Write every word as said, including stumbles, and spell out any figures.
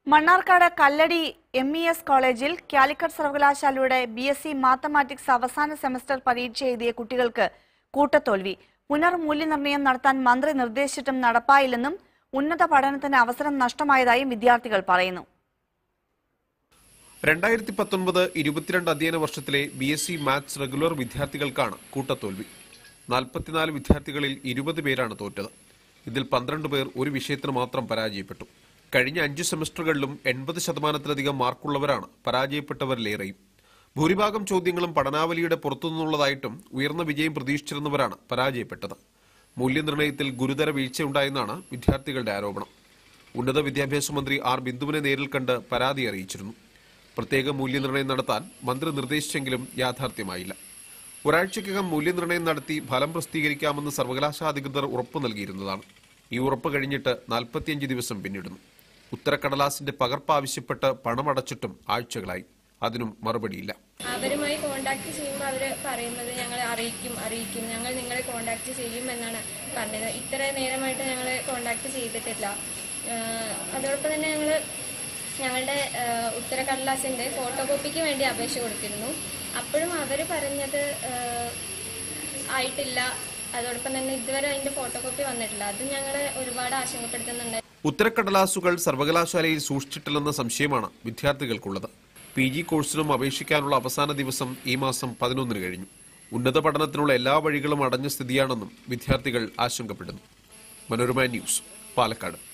Mannarkkad Kalladi M E S കോളേജിൽ കാലിക്കറ്റ് സർവകലാശാലയുടെ B S C mathematics അവസാന സെമസ്റ്റർ പരീക്ഷ എഴുതിയ കുട്ടികൾക്ക് കൂട്ടത്തോൽവി. പുനർമൂല്യനിർണ്ണയം നടത്താൻ മന്ത്രി നിർദ്ദേശിച്ചിട്ടും നടപ്പായില്ലെന്നും ഉന്നത പഠനത്തിന് അവസരം നഷ്ടമായതായും വിദ്യാർത്ഥികൾ പറയുന്നു. രണ്ടായിരത്തി പത്തൊൻപത് ഇരുപത്തിരണ്ട് അധ്യയന വർഷത്തിലെ B S C maths regular വിദ്യാർത്ഥികൾക്കാണ് കൂട്ടത്തോൽവി. നാൽപ്പത്തിനാല് വിദ്യാർത്ഥികളിൽ ഇരുപത് പേരാണ് തോറ്റത്. ഇതിൽ പന്ത്രണ്ട് പേർ ഒരു വിഷയത്തിന് മാത്രം പരാജയപ്പെട്ടു. കഴിഞ്ഞ അഞ്ച് സെമസ്റ്ററുകളിലും എൺപത് ശതമാനത്തിലധികം മാർക്കുള്ളവരാണ് പരാജയപ്പെട്ടവരിലേറെയും. ഭൂരിഭാഗം ചോദ്യങ്ങളും പഠനാവലിയുടെ പുറത്തുനിന്നുള്ളതായിട്ടും ഉയർന്ന വിജയം പ്രതീക്ഷിച്ചിരുന്നവരാണ് പരാജയപ്പെട്ടത്. മൂല്യനിർണ്ണയത്തിൽ ഗുരുതര വീഴ്ചയുണ്ടായെന്നാണ് വിദ്യാർത്ഥികളുടെ ആരോപണം. ഉന്നത വിദ്യാഭ്യാസ മന്ത്രി ആർ ബിന്ദുവിനെ നേരിൽ കണ്ട് പരാതി അറിയിച്ചിരുന്നു. പ്രത്യേക മൂല്യനിർണ്ണയം നടത്താൻ മന്ത്രി നിർദ്ദേശിച്ചെങ്കിലും യാഥാർത്ഥ്യമായില്ല. ഒരാഴ്ചയ്ക്കകം മൂല്യനിർണ്ണയം നടത്തി ഫലം പ്രസിദ്ധീകരിക്കാമെന്ന് സർവകലാശാല അധികൃതർ ഉറപ്പു നൽകിയിരുന്നതാണ്. ഈ ഉറപ്പ് കഴിഞ്ഞിട്ട് നാൽപ്പത്തിയഞ്ച് ദിവസം പിന്നിടുന്നു. ഉത്തരക്കടലാസിന്റെ പകർപ്പ് ആവശ്യപ്പെട്ട് പണമടച്ചിട്ടും ആഴ്ചകളായി. അതിനും മറുപടിയില്ല. അവരുമായി കോണ്ടാക്ട് ചെയ്യുമ്പോൾ അവർ പറയുന്നത് ഞങ്ങൾ അറിയിക്കും അറിയിക്കും ഞങ്ങൾ നിങ്ങളെ കോണ്ടാക്ട് ചെയ്യും എന്നാണ് പറഞ്ഞത്. ഇത്ര നേരമായിട്ട് ഞങ്ങളെ കോണ്ടാക്ട് ചെയ്തിട്ടില്ല. അതോടൊപ്പം തന്നെ ഞങ്ങൾ ഞങ്ങളുടെ ഉത്തരക്കടലാസിന്റെ ഫോട്ടോ കോപ്പിക്ക് വേണ്ടി അപേക്ഷ കൊടുത്തിരുന്നു. അപ്പോഴും അവർ പറഞ്ഞത് ആയിട്ടില്ല. അതോടൊപ്പം തന്നെ ഇതുവരെ അതിന്റെ ഫോട്ടോ കോപ്പി വന്നിട്ടില്ല. അത് ഞങ്ങളെ ഒരുപാട് ആശങ്കപ്പെടുത്തുന്നുണ്ട്. ഉത്തരക്കടലാസുകൾ സർവകലാശാലയിൽ സൂക്ഷിച്ചിട്ടില്ലെന്ന സംശയമാണ് വിദ്യാർത്ഥികൾക്കുള്ളത്. പി ജി കോഴ്സിനും അപേക്ഷിക്കാനുള്ള അവസാന ദിവസം ഈ മാസം പതിനൊന്നിന് കഴിഞ്ഞു. ഉന്നത പഠനത്തിനുള്ള എല്ലാ വഴികളും അടഞ്ഞ സ്ഥിതിയാണെന്നും വിദ്യാർത്ഥികൾ ആശങ്കപ്പെടുന്നു. മനോരമ ന്യൂസ്, പാലക്കാട്.